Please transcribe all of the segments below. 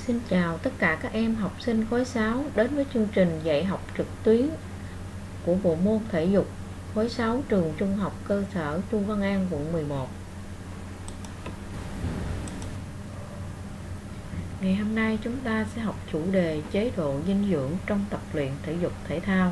Xin chào tất cả các em học sinh khối 6 đến với chương trình dạy học trực tuyến của bộ môn thể dục khối 6 trường Trung học cơ sở Chu Văn An, quận 11. Ngày hôm nay chúng ta sẽ học chủ đề chế độ dinh dưỡng trong tập luyện thể dục thể thao.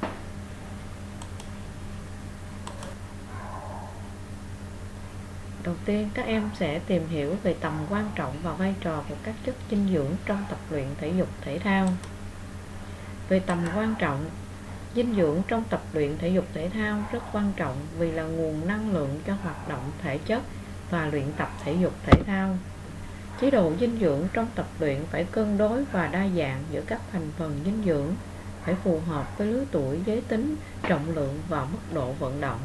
Đầu tiên các em sẽ tìm hiểu về tầm quan trọng và vai trò của các chất dinh dưỡng trong tập luyện thể dục thể thao. Về tầm quan trọng, dinh dưỡng trong tập luyện thể dục thể thao rất quan trọng vì là nguồn năng lượng cho hoạt động thể chất và luyện tập thể dục thể thao. Chế độ dinh dưỡng trong tập luyện phải cân đối và đa dạng giữa các thành phần dinh dưỡng, phải phù hợp với lứa tuổi, giới tính, trọng lượng và mức độ vận động.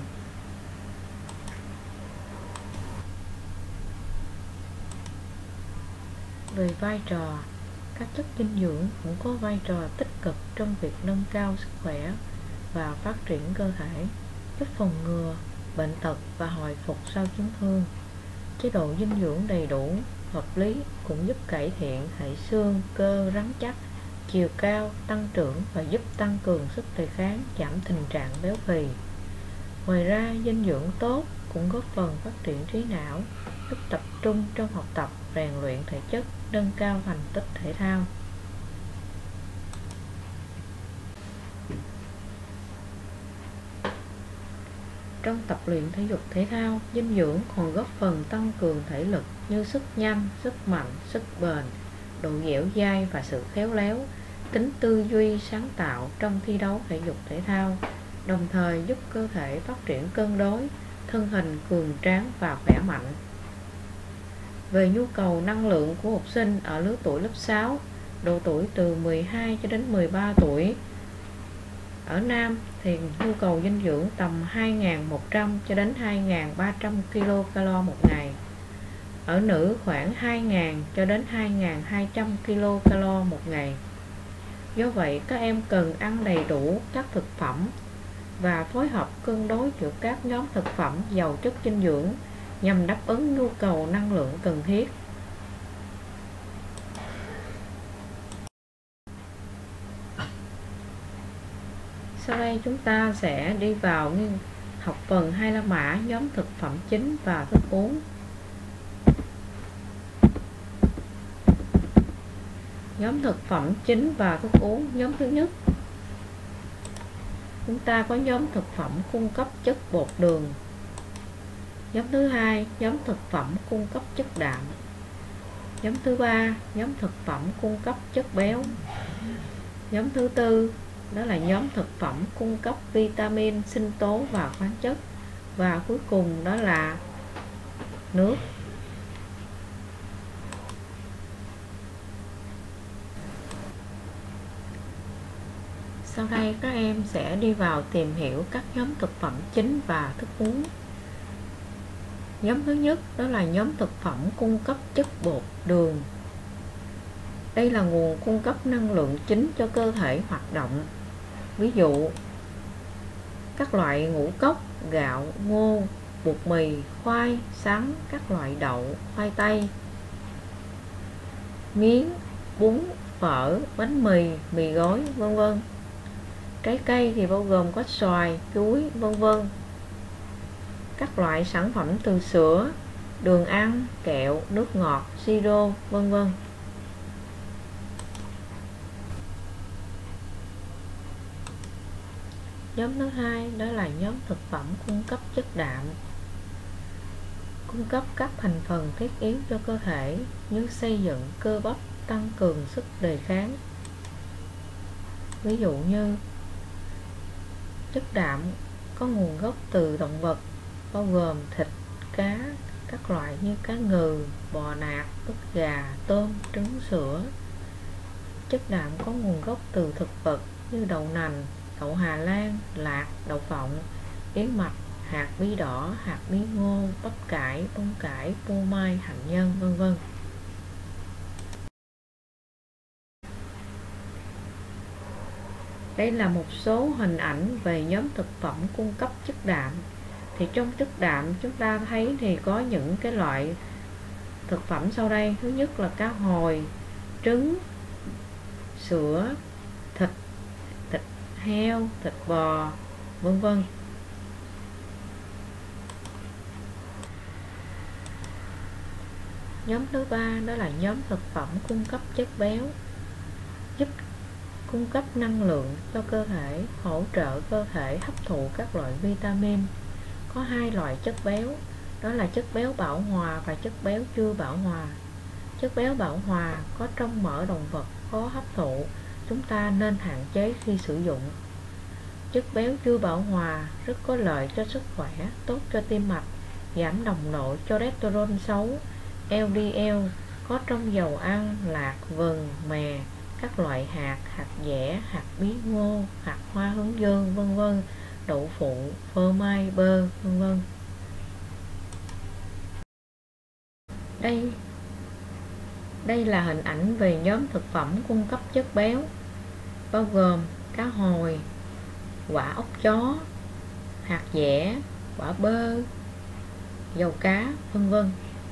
Về vai trò, các chất dinh dưỡng cũng có vai trò tích cực trong việc nâng cao sức khỏe và phát triển cơ thể, giúp phòng ngừa bệnh tật và hồi phục sau chấn thương. Chế độ dinh dưỡng đầy đủ, hợp lý cũng giúp cải thiện hệ xương, cơ rắn chắc, chiều cao, tăng trưởng và giúp tăng cường sức đề kháng, giảm tình trạng béo phì. Ngoài ra, dinh dưỡng tốt cũng góp phần phát triển trí não, giúp tập trung trong học tập, rèn luyện thể chất, nâng cao thành tích thể thao. Trong tập luyện thể dục thể thao, dinh dưỡng còn góp phần tăng cường thể lực như sức nhanh, sức mạnh, sức bền, độ dẻo dai và sự khéo léo, tính tư duy sáng tạo trong thi đấu thể dục thể thao, đồng thời giúp cơ thể phát triển cân đối, thân hình cường tráng và khỏe mạnh. Về nhu cầu năng lượng của học sinh ở lứa tuổi lớp 6, độ tuổi từ 12 cho đến 13 tuổi, ở nam thì nhu cầu dinh dưỡng tầm 2.100 cho đến 2.300 kcal một ngày. Ở nữ khoảng 2.000 cho đến 2.200 kcal một ngày. Do vậy, các em cần ăn đầy đủ các thực phẩm và phối hợp cân đối giữa các nhóm thực phẩm giàu chất dinh dưỡng nhằm đáp ứng nhu cầu năng lượng cần thiết. Sau đây chúng ta sẽ đi vào học phần 2 la mã nhóm thực phẩm chính và thức uống. Nhóm thực phẩm chính và thức uống. Nhóm thứ nhất, chúng ta có nhóm thực phẩm cung cấp chất bột đường. Nhóm thứ hai, nhóm thực phẩm cung cấp chất đạm. Nhóm thứ ba, nhóm thực phẩm cung cấp chất béo. Nhóm thứ tư, đó là nhóm thực phẩm cung cấp vitamin, sinh tố và khoáng chất. Và cuối cùng đó là nước. Sau đây các em sẽ đi vào tìm hiểu các nhóm thực phẩm chính và thức uống. Nhóm thứ nhất đó là nhóm thực phẩm cung cấp chất bột đường. Đây là nguồn cung cấp năng lượng chính cho cơ thể hoạt động. Ví dụ, các loại ngũ cốc, gạo, ngô, bột mì, khoai, sắn, các loại đậu, khoai tây, miến, bún, phở, bánh mì, mì gói, vân vân. Trái cây thì bao gồm có xoài, chuối, vân vân. Các loại sản phẩm từ sữa, đường ăn, kẹo, nước ngọt, siro, vân vân. Nhóm thứ hai đó là nhóm thực phẩm cung cấp chất đạm. Cung cấp các thành phần thiết yếu cho cơ thể như xây dựng cơ bắp, tăng cường sức đề kháng. Ví dụ như chất đạm có nguồn gốc từ động vật, bao gồm thịt, cá, các loại như cá ngừ, bò nạc, ức gà, tôm, trứng, sữa. Chất đạm có nguồn gốc từ thực vật như đậu nành, đậu Hà Lan, lạc, đậu phộng, yến mạch, hạt bí đỏ, hạt bí ngô, bắp cải, bông cải, phô mai, hạnh nhân, vân vân. Đây là một số hình ảnh về nhóm thực phẩm cung cấp chất đạm. Thì trong chất đạm chúng ta thấy thì có những cái loại thực phẩm sau đây. Thứ nhất là cá hồi, trứng, sữa, thịt, thịt heo, thịt bò, vân vân. Nhóm thứ ba đó là nhóm thực phẩm cung cấp chất béo, giúp cung cấp năng lượng cho cơ thể, hỗ trợ cơ thể hấp thụ các loại vitamin. Có hai loại chất béo, đó là chất béo bão hòa và chất béo chưa bão hòa. Chất béo bão hòa có trong mỡ động vật, khó hấp thụ, chúng ta nên hạn chế khi sử dụng. Chất béo chưa bão hòa rất có lợi cho sức khỏe, tốt cho tim mạch, giảm nồng độ cholesterol xấu, LDL, có trong dầu ăn, lạc, vừng, mè, các loại hạt, hạt dẻ, hạt bí ngô, hạt hoa hướng dương, vân vân, đậu phụ, phô mai, bơ, vân vân. Đây là hình ảnh về nhóm thực phẩm cung cấp chất béo, bao gồm cá hồi, quả ốc chó, hạt dẻ, quả bơ, dầu cá, vân vân.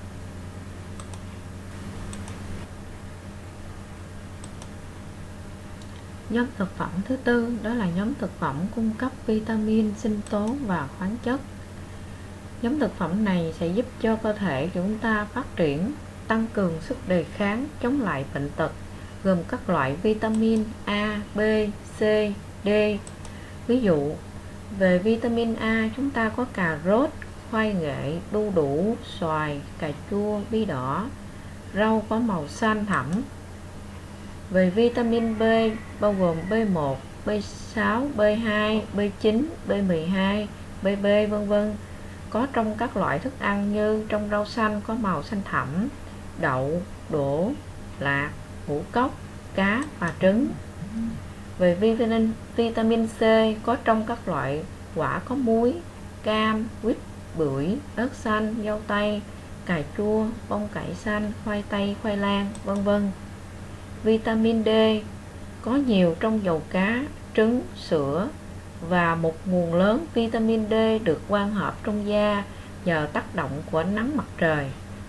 Nhóm thực phẩm thứ tư đó là nhóm thực phẩm cung cấp vitamin, sinh tố và khoáng chất. Nhóm thực phẩm này sẽ giúp cho cơ thể chúng ta phát triển, tăng cường sức đề kháng, chống lại bệnh tật, gồm các loại vitamin A, B, C, D. Ví dụ, về vitamin A chúng ta có cà rốt, khoai nghệ, đu đủ, xoài, cà chua, bí đỏ, rau có màu xanh thẳm. Về vitamin B bao gồm B1, B6, B2, B9, B12, BB vân vân, có trong các loại thức ăn như trong rau xanh có màu xanh thẳm, đậu, đỗ, lạc, ngũ cốc, cá và trứng. Về vitamin C có trong các loại quả có muối, cam, quýt, bưởi, ớt xanh, dâu tây, cà chua, bông cải xanh, khoai tây, khoai lang, vân vân. Vitamin D có nhiều trong dầu cá, trứng, sữa, và một nguồn lớn vitamin D được quang hợp trong da nhờ tác động của ánh nắng mặt trời.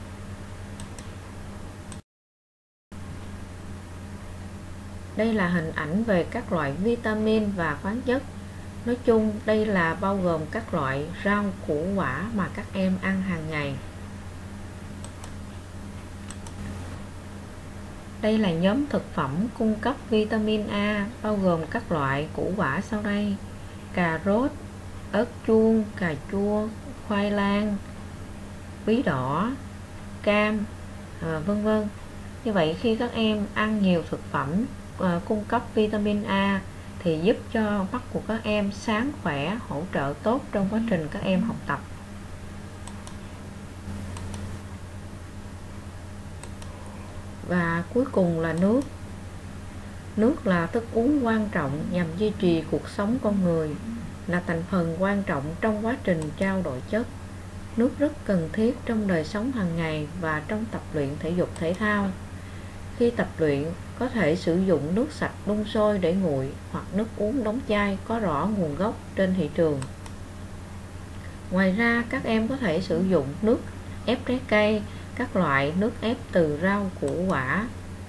Đây là hình ảnh về các loại vitamin và khoáng chất. Nói chung đây là bao gồm các loại rau củ quả mà các em ăn hàng ngày. Đây là nhóm thực phẩm cung cấp vitamin A, bao gồm các loại củ quả sau đây: cà rốt, ớt chuông, cà chua, khoai lang, bí đỏ, cam, vân vân. Như vậy khi các em ăn nhiều thực phẩm cung cấp vitamin A thì giúp cho mắt của các em sáng khỏe, hỗ trợ tốt trong quá trình các em học tập. Và cuối cùng là nước. Nước là thức uống quan trọng nhằm duy trì cuộc sống con người, là thành phần quan trọng trong quá trình trao đổi chất. Nước rất cần thiết trong đời sống hàng ngày và trong tập luyện thể dục thể thao. Khi tập luyện, có thể sử dụng nước sạch đun sôi để nguội hoặc nước uống đóng chai có rõ nguồn gốc trên thị trường. Ngoài ra, các em có thể sử dụng nước ép trái cây, các loại nước ép từ rau củ quả.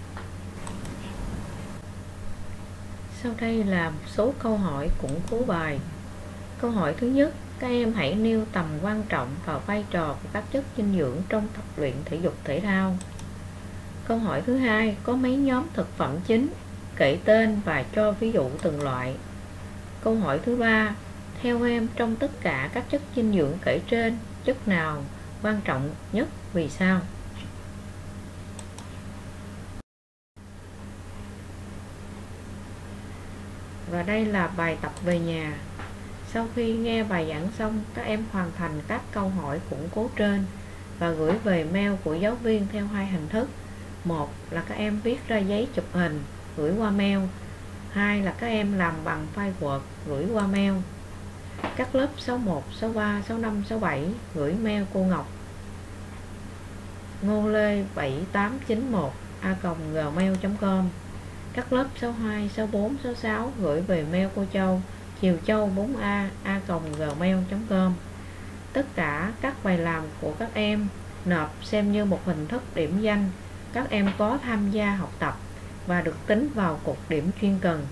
Sau đây là một số câu hỏi củng cố bài. Câu hỏi thứ nhất, các em hãy nêu tầm quan trọng và vai trò của các chất dinh dưỡng trong tập luyện thể dục thể thao. Câu hỏi thứ hai, có mấy nhóm thực phẩm chính, kể tên và cho ví dụ từng loại. Câu hỏi thứ ba, theo em trong tất cả các chất dinh dưỡng kể trên, chất nào quan trọng nhất, vì sao? Và đây là bài tập về nhà. Sau khi nghe bài giảng xong, các em hoàn thành các câu hỏi củng cố trên và gửi về mail của giáo viên theo hai hình thức. Một là các em viết ra giấy chụp hình, gửi qua mail. Hai là các em làm bằng file Word, gửi qua mail. Các lớp 61, 63, 65, 67 gửi mail cô Ngọc ngolê7891a@gmail.com. Các lớp 62, 64, 66 gửi về mail cô Châu Chiều Châu 4a@gmail.com. Tất cả các bài làm của các em nộp xem như một hình thức điểm danh. Các em có tham gia học tập và được tính vào cột điểm chuyên cần.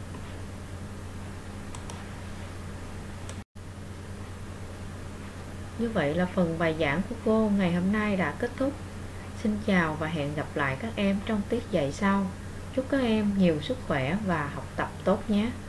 Như vậy là phần bài giảng của cô ngày hôm nay đã kết thúc. Xin chào và hẹn gặp lại các em trong tiết dạy sau. Chúc các em nhiều sức khỏe và học tập tốt nhé.